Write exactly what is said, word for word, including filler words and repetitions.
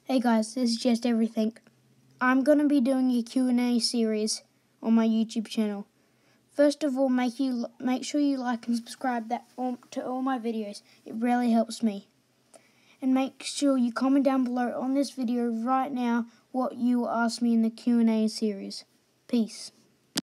Hey guys, this is Just Everything. I'm going to be doing a Q and A series on my YouTube channel. First of all, make you make sure you like and subscribe that all, to all my videos. It really helps me. And make sure you comment down below on this video right now what you will ask me in the Q and A series. Peace.